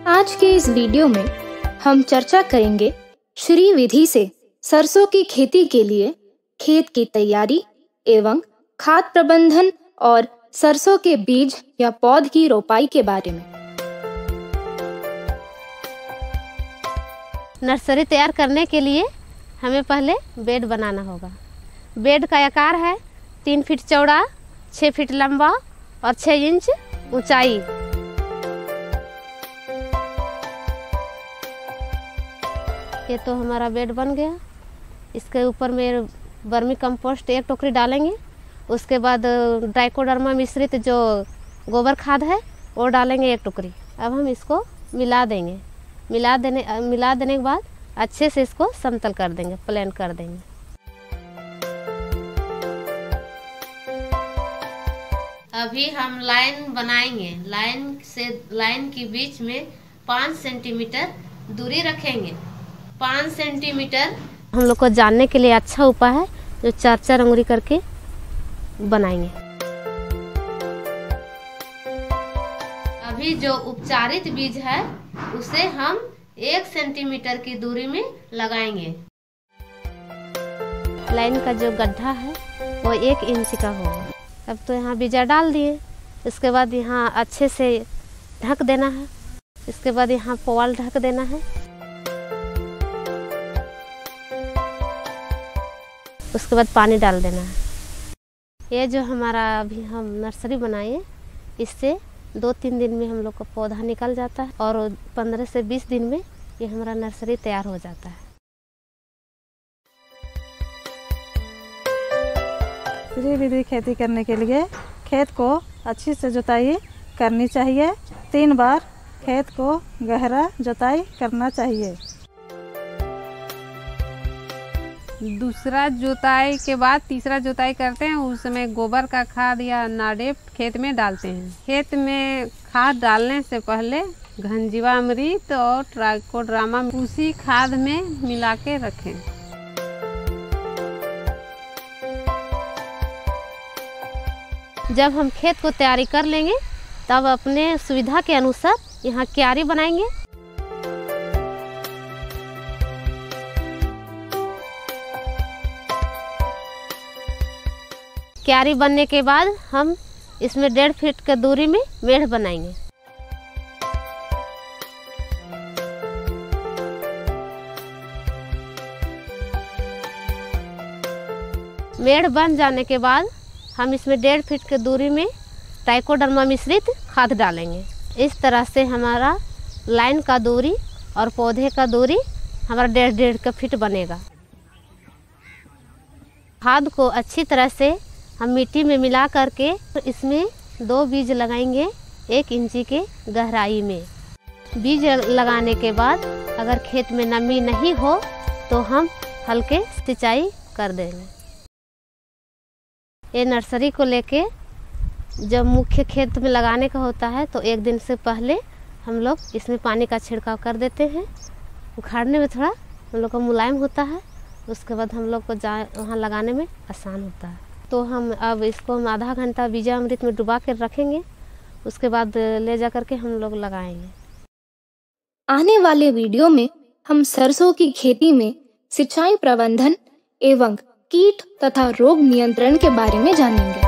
आज के इस वीडियो में हम चर्चा करेंगे श्री विधि से सरसों की खेती के लिए खेत की तैयारी एवं खाद प्रबंधन और सरसों के बीज या पौध की रोपाई के बारे में। नर्सरी तैयार करने के लिए हमें पहले बेड बनाना होगा। बेड का आकार है 3 फीट चौड़ा, 6 फीट लंबा और 6 इंच ऊंचाई। ये तो हमारा बेड बन गया। इसके ऊपर में वर्मी कंपोस्ट 1 टोकरी डालेंगे। उसके बाद ट्राइकोडर्मा मिश्रित जो गोबर खाद है वो डालेंगे 1 टोकरी। अब हम इसको मिला देंगे। मिला देने के बाद अच्छे से इसको समतल कर देंगे, प्लेन कर देंगे। अभी हम लाइन बनाएंगे। लाइन के बीच में 5 सेंटीमीटर दूरी रखेंगे। 5 सेंटीमीटर हम लोग को जानने के लिए अच्छा उपाय है जो 4-4 अंगुली करके बनाएंगे। अभी जो उपचारित बीज है उसे हम 1 सेंटीमीटर की दूरी में लगाएंगे। लाइन का जो गड्ढा है वो 1 इंच का होगा। अब तो यहाँ बीजा डाल दिए। इसके बाद यहाँ अच्छे से ढक देना है। इसके बाद यहाँ पुआल ढक देना है। उसके बाद पानी डाल देना है। ये जो हमारा अभी हम नर्सरी बनाए, इससे 2-3 दिन में हम लोग का पौधा निकल जाता है और 15 से 20 दिन में ये हमारा नर्सरी तैयार हो जाता है। श्री विधि खेती करने के लिए खेत को अच्छी से जुताई करनी चाहिए। 3 बार खेत को गहरा जुताई करना चाहिए। दूसरा जुताई के बाद तीसरा जुताई करते हैं। उसमें गोबर का खाद या नाडेप खेत में डालते हैं। खेत में खाद डालने से पहले घनजीवामृत और ट्राइकोडर्मा उसी खाद में मिला के रखें। जब हम खेत को तैयारी कर लेंगे तब अपने सुविधा के अनुसार यहाँ क्यारी बनाएंगे। क्यारी बनने के बाद हम इसमें 1.5 फीट की दूरी में मेढ़ बनाएंगे। मेढ़ बन जाने के बाद हम इसमें 1.5 फीट की दूरी में ट्राइकोडर्मा मिश्रित खाद डालेंगे। इस तरह से हमारा लाइन का दूरी और पौधे का दूरी हमारा 1.5 फीट बनेगा। खाद को अच्छी तरह से हम मिट्टी में मिला करके इसमें 2 बीज लगाएंगे 1 इंची के गहराई में। बीज लगाने के बाद अगर खेत में नमी नहीं हो तो हम हल्के सिंचाई कर देंगे। ये नर्सरी को लेके जब मुख्य खेत में लगाने का होता है तो 1 दिन से पहले हम लोग इसमें पानी का छिड़काव कर देते हैं। उखाड़ने में थोड़ा हम लोग को मुलायम होता है। उसके बाद हम लोग को वहाँ लगाने में आसान होता है। तो हम अब इसको हम आधा घंटा बीजामृत में डुबा कर रखेंगे। उसके बाद ले जा करके हम लोग लगाएंगे। आने वाले वीडियो में हम सरसों की खेती में सिंचाई प्रबंधन एवं कीट तथा रोग नियंत्रण के बारे में जानेंगे।